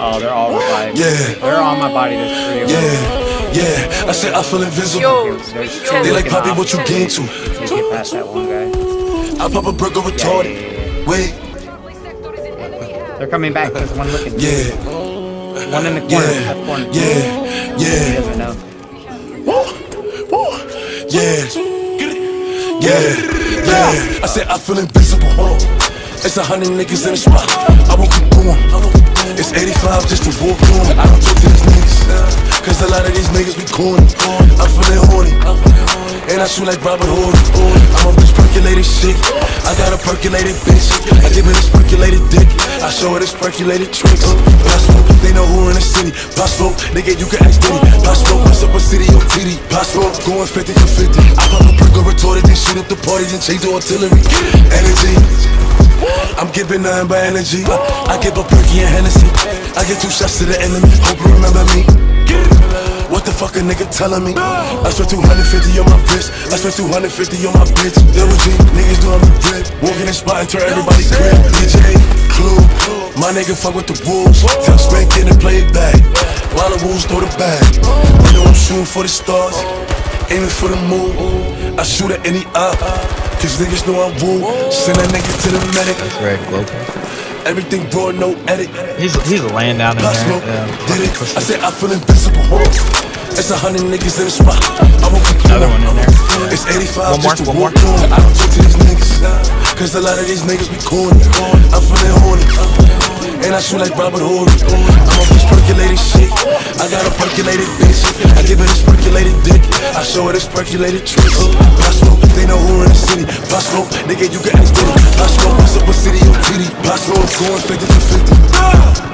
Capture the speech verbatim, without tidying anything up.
Oh, they're all revived. Yeah. They're on my body. There's three of them. Yeah, yeah. I said I feel invisible. Yo, There's two They like looking Poppy, off. what you gain to? You get past that one guy. I pop a brick over retarded. Wait, They're coming back. There's one looking. yeah, One in the corner. yeah, Left corner. yeah, He yeah. doesn't know. Woo, woo, yeah, yeah, yeah. I said I feel invisible. It's a hundred niggas in the spot. I won't keep going. It's eighty-five just to walk on. I don't talk to these niggas, cause a lot of these niggas be corny. I'm feeling horny, and I shoot like Robert Hood. I'm on this percolated shit. I got a percolated bitch. I give her this percolated dick. I show her this percolated tricks. Possible, they know who in the city. Possible, nigga, you can ask Diddy. Possible, what's up a city or T D? Possible, going fifty for fifty. I pop a perk or retorted, then shoot up the party, then change the artillery. Energy. I'm giving nothing but energy. I give a perky and Hennessy. I get two shots to the enemy. Hope you remember me. What the fuck a nigga telling me? I spent two hundred fifty on my wrist. I spent two hundred fifty on my bitch. Double G, niggas doing me grip. Walking in spot and turn everybody crib. D J, Clue, my nigga fuck with the wolves. Tell Spank in and play it back. While the wolves throw the bag. You know I'm shooting for the stars, aiming for the moon. I shoot at any op, cause niggas know I'm woo. Send a nigga to the medic. That's Greg Lopez. Everything raw, no edit. He's he's laying down in Possible, there. Yeah. did it. I said I feel invisible. It's a hundred niggas in the spot. I won't keep Another one in there. It's eighty-five One more, just to one more. walk on. I don't talk to these niggas, cause a lot of these niggas be corny. I'm feeling horny, and I shoot like Robert Hood. I'm on this percolated shit. I got a percolated bitch. I give her this percolated dick. I show her this percolated tricks. Possible, they know who in the city. Possible, nigga, you can ask Diddy. Possible, what's up a city or T D? Possible, going fifty for fifty.